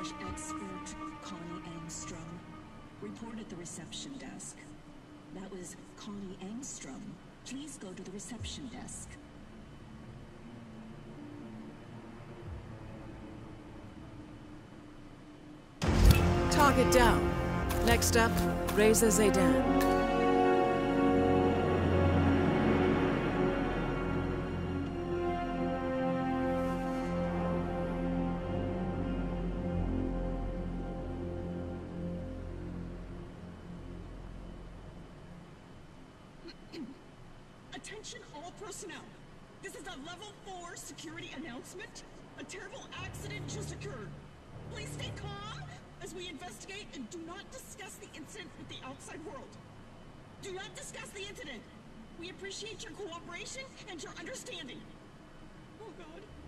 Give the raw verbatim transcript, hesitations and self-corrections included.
Espionage expert Connie Engstrom. Report at the reception desk. That was Connie Engstrom. Please go to the reception desk. Target down. Next up, Reza Zaydan. Attention all personnel. This is a level four security announcement. A terrible accident just occurred. Please stay calm as we investigate and do not discuss the incident with the outside world. Do not discuss the incident. We appreciate your cooperation and your understanding. Oh God.